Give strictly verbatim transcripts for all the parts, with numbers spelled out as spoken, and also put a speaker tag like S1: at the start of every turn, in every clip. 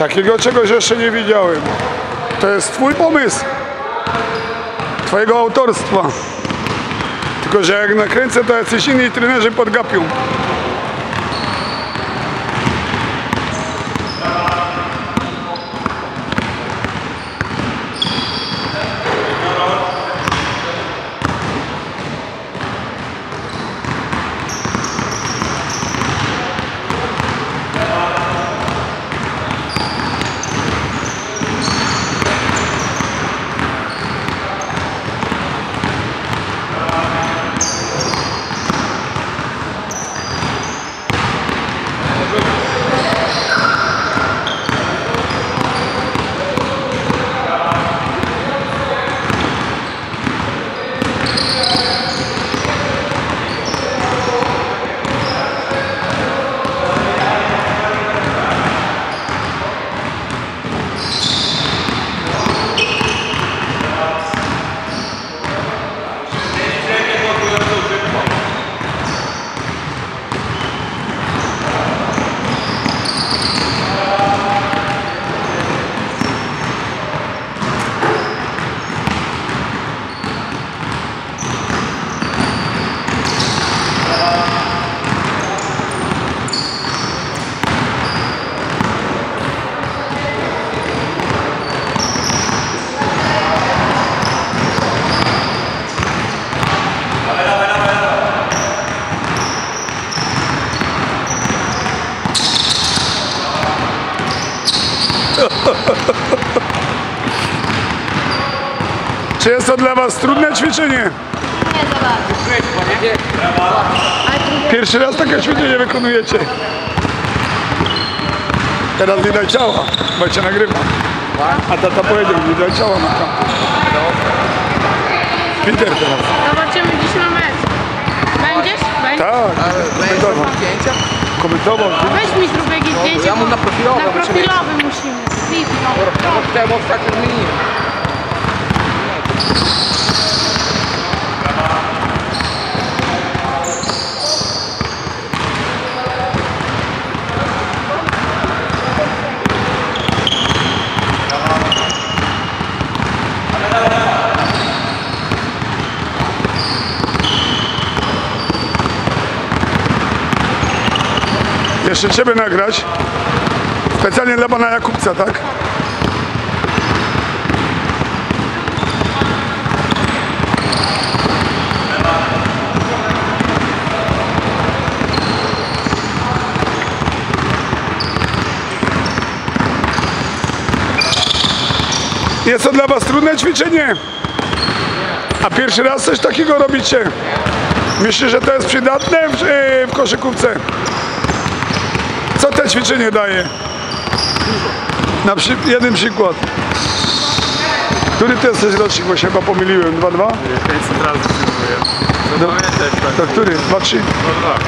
S1: Takiego czegoś jeszcze nie widziałem. To jest twój pomysł. Twojego autorstwa. Tylko że jak nakręcę, to jacyś inni trenerzy podgapią. Czy jest to dla was trudne ćwiczenie?
S2: Nie za bardzo.
S1: Pierwszy raz takie ćwiczenie wykonujecie. Teraz nie daj ciała, bo cię nagrywam. A tata powiedział, nie daj ciała na kampu. Peter teraz.
S2: Zobaczymy dziś na mecz. Będziesz? Będziesz?
S1: Tak, komentował. Komentował.
S2: Weź mi zrób jakieś zdjęcie.
S3: Ja mu na profilowe.
S2: Na profilowy musimy.
S3: Temu ostatnio zmieniłem.
S1: Jeszcze ciebie nagrać. Specjalnie dla pana Jakubca, tak? Jest to dla was trudne ćwiczenie? A pierwszy raz coś takiego robicie? Myślisz, że to jest przydatne w, w koszykówce? Co to ćwiczenie daje? Na przy... jeden przykład. Który ty jesteś rocznik? Bo się chyba pomyliłem. dwa dwa?
S4: pięćset razy filmuję. No
S1: Do...
S4: pamiętaj, tak.
S1: To który? dwa trzy?
S4: No dwa.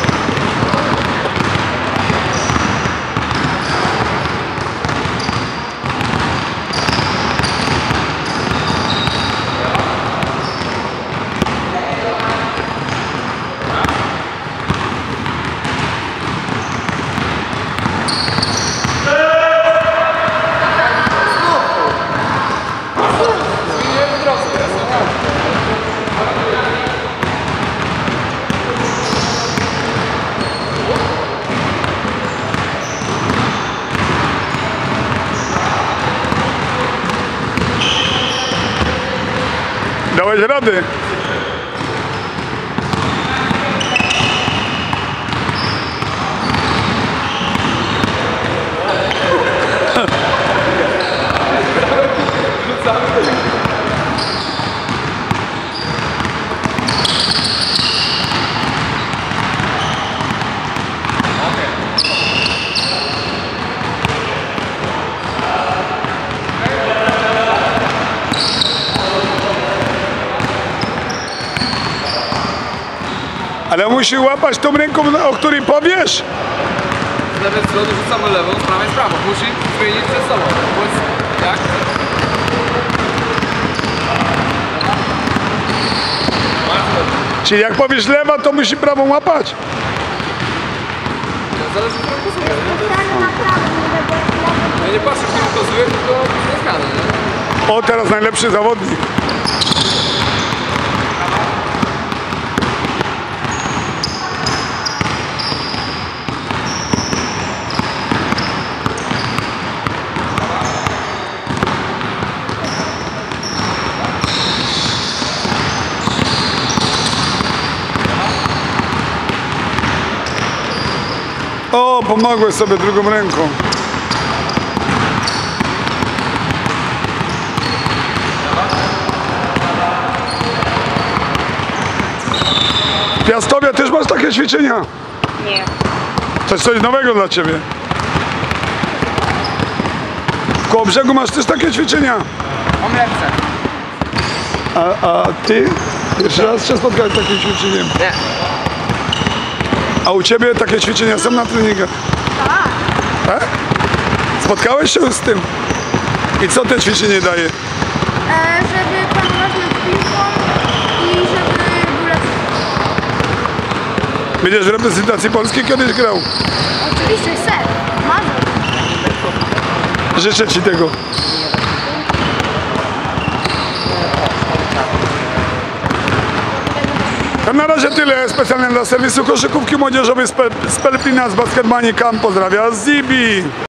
S1: Dałeś rady. Ale musi łapać tą ręką, o której powiesz.
S3: Z lewej strony rzucamy lewą, z prawej z prawą. Musi zmienić przed sobą. Jak?
S1: Czyli jak powiesz lewa, to musi prawą łapać.
S3: Zależy od tego, co ja nie patrzę.
S1: O, teraz najlepszy zawodnik. O, pomogłeś sobie drugą ręką. W Piastowie też masz takie ćwiczenia?
S2: Nie.
S1: To jest coś nowego dla ciebie. W Kołobrzegu masz też takie ćwiczenia?
S3: Mam lepsze.
S1: A, a ty? Pierwszy raz się spotkałeś z takim ćwiczeniem?
S3: Nie.
S1: A u ciebie takie ćwiczenia są na treningach?
S2: Tak.
S1: Tak? Spotkałeś się z tym? I co te ćwiczenie daje?
S2: E, żeby panować nad piłką i żeby był lepszy.
S1: Będziesz w reprezentacji Polski kiedyś grał?
S2: Oczywiście chcę. Marzę.
S1: Życzę ci tego. To na razie tyle specjalnie dla serwisu koszykówki młodzieżowej z Pe- z Pelpina z Basketball Camp. Pozdrawia Zibi.